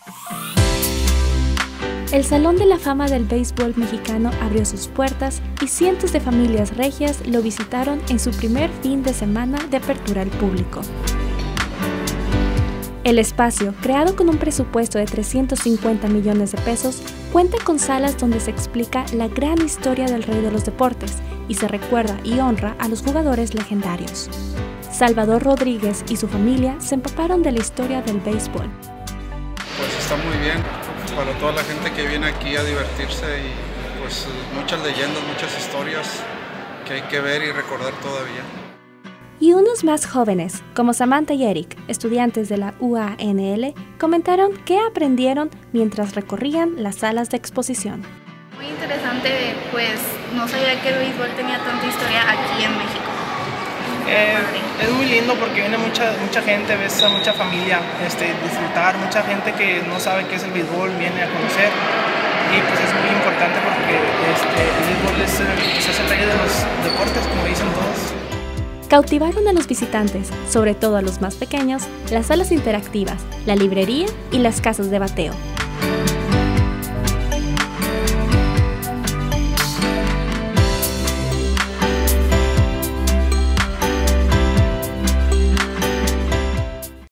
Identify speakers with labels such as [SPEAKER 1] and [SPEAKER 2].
[SPEAKER 1] El Salón de la Fama del Béisbol Mexicano abrió sus puertas y cientos de familias regias lo visitaron en su primer fin de semana de apertura al público. El espacio, creado con un presupuesto de 350 millones de pesos, cuenta con salas donde se explica la gran historia del rey de los deportes y se recuerda y honra a los jugadores legendarios. Salvador Rodríguez y su familia se empaparon de la historia del béisbol.
[SPEAKER 2] Pues está muy bien para toda la gente que viene aquí a divertirse y pues muchas leyendas, muchas historias que hay que ver y recordar todavía.
[SPEAKER 1] Y unos más jóvenes, como Samantha y Eric, estudiantes de la UANL, comentaron qué aprendieron mientras recorrían las salas de exposición.
[SPEAKER 3] Muy interesante, pues no sabía que el béisbol tenía tanta historia aquí en México.
[SPEAKER 4] Es muy lindo porque viene mucha gente, ves a mucha familia disfrutar, mucha gente que no sabe qué es el béisbol, viene a conocer y pues es muy importante porque el béisbol es el rey de los deportes, como dicen todos.
[SPEAKER 1] Cautivaron a los visitantes, sobre todo a los más pequeños, las salas interactivas, la librería y las casas de bateo.